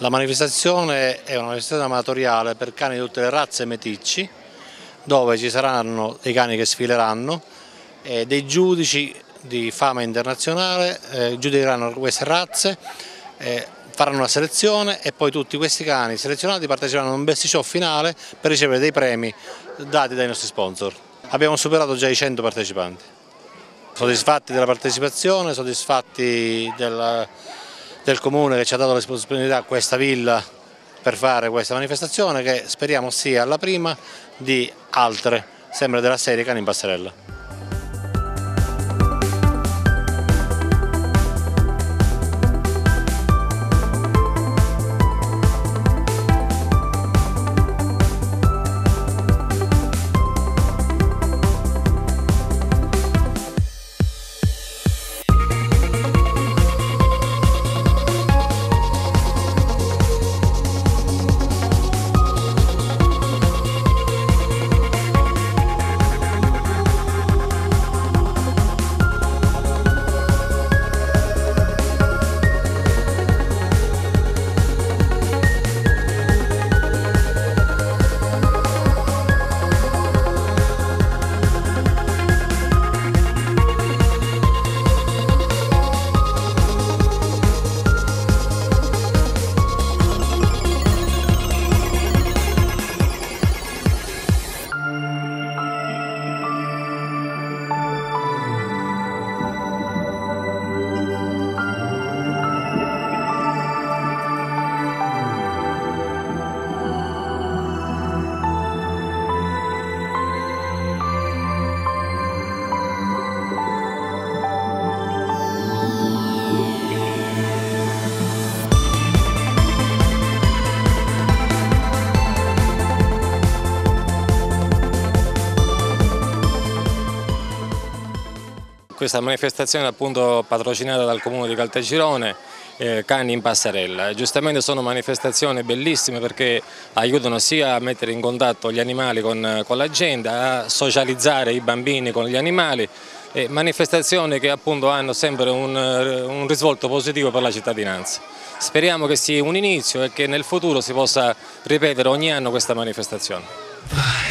La manifestazione è una manifestazione amatoriale per cani di tutte le razze e meticci, dove ci saranno dei cani che sfileranno e dei giudici di fama internazionale, giudicheranno queste razze, faranno una selezione e poi tutti questi cani selezionati parteciperanno a un best show finale per ricevere dei premi dati dai nostri sponsor. Abbiamo superato già i 100 partecipanti. Soddisfatti della partecipazione, soddisfatti del Comune che ci ha dato la disponibilità a questa villa per fare questa manifestazione, che speriamo sia la prima di altre, sempre della serie Cani in Passerella. Questa manifestazione è appunto patrocinata dal Comune di Caltagirone, Cani in Passerella. Giustamente sono manifestazioni bellissime perché aiutano sia a mettere in contatto gli animali con la gente, a socializzare i bambini con gli animali, manifestazioni che appunto hanno sempre un risvolto positivo per la cittadinanza. Speriamo che sia un inizio e che nel futuro si possa ripetere ogni anno questa manifestazione.